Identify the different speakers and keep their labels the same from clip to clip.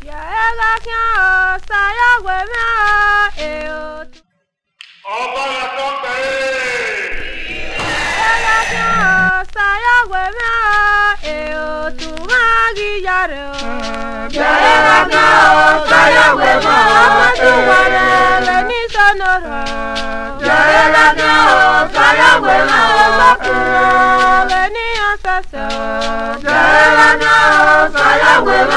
Speaker 1: Ya ega kya saya wema eo.
Speaker 2: Ọba la tọ́pẹ́.
Speaker 1: Ega kya saya wema eo tumagi yaro.
Speaker 2: Ya ega kya saya wema
Speaker 1: Amatuwale leni sonoro.
Speaker 2: Ya ega kya saya wema
Speaker 1: Bakura leni asasa.
Speaker 2: Ya ega kya saya wema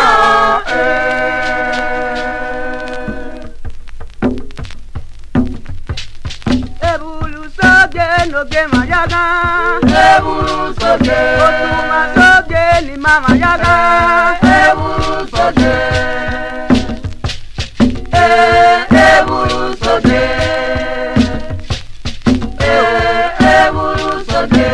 Speaker 1: Ebulu soge noge mayaga.
Speaker 2: Ebulu soge.
Speaker 1: Otuma soge ni mama yaga.
Speaker 2: Ebulu soge. Ebulu soge. Ebulu soge.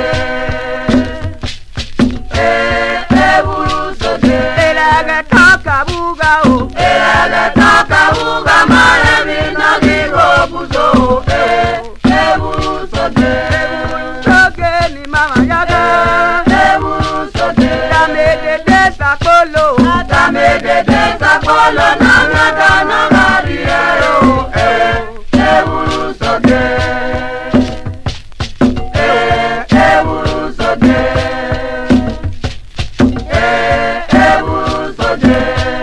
Speaker 2: Ebulu soge.
Speaker 1: Elaga taka buga o.
Speaker 2: Elaga taka buga mare minagi gobuzo. Ebulu soge.
Speaker 1: Soge ni mama yaga.
Speaker 2: Ebulu soge.
Speaker 1: Dame de desakolo.
Speaker 2: Dame de desakolo nangada nangadiero. Ebulu soge. Ebulu soge. Ebulu soge.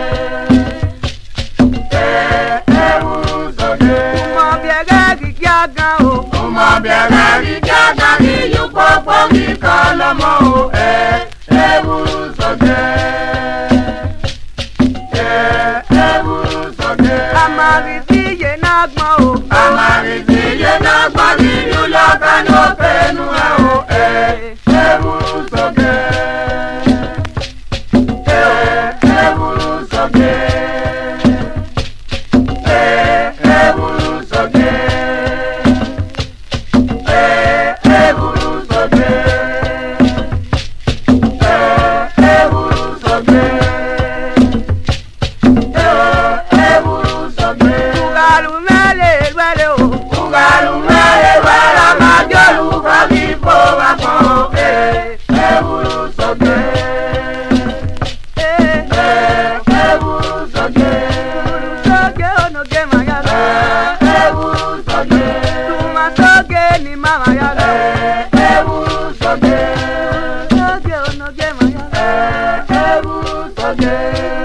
Speaker 2: Ebulu soge.
Speaker 1: Mo biega gigaga o.
Speaker 2: Uma biega gigaga ni yupopo gikalomo. Ebulu soge. Ebulu soge.
Speaker 1: Amari tiye nagma o.
Speaker 2: Amariti yena gbagi yula kano penu o. Ebulu soge. Ebulu soge. Ebulu soge. Ebulu soge. Ebulu soge. Ebulu soge.
Speaker 1: Ugalu mele wele o.
Speaker 2: Ugalu mere wera majolu fagi po bako. Ebulu soge. Ebulu soge.
Speaker 1: Soge o noge mayaga.
Speaker 2: Ebulu soge.
Speaker 1: Tuma soge ni mama yaga.
Speaker 2: Ebulu soge.
Speaker 1: Soge o noge mayaga.
Speaker 2: Ebulu soge.